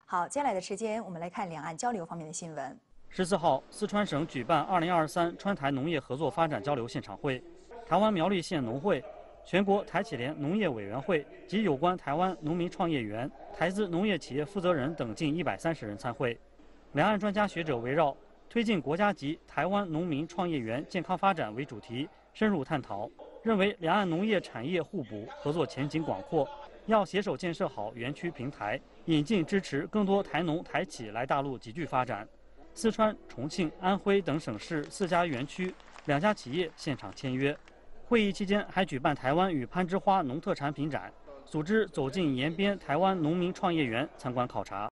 好，接下来的时间我们来看两岸交流方面的新闻。 14号，四川省举办2023川台农业合作发展交流现场会，台湾苗栗县农会、全国台企联农业委员会及有关台湾农民创业园、台资农业企业负责人等近130人参会。两岸专家学者围绕推进国家级台湾农民创业园健康发展为主题深入探讨，认为两岸农业产业互补，合作前景广阔，要携手建设好园区平台，引进支持更多台农台企来大陆集聚发展。四川、重庆、安徽等省市4家园区、2家企业现场签约。会议期间还举办台湾与攀枝花农特产品展，组织走进延边台湾农民创业园参观考察。